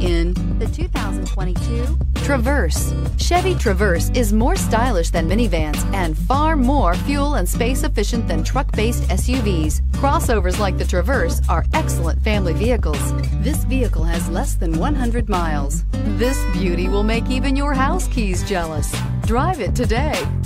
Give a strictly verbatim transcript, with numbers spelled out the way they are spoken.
in the two thousand twenty-two Traverse. Chevy Traverse is more stylish than minivans and far more fuel and space efficient than truck-based S U Vs. Crossovers like the Traverse are excellent family vehicles. This vehicle has less than one hundred miles. This beauty will make even your house keys jealous. Drive it today.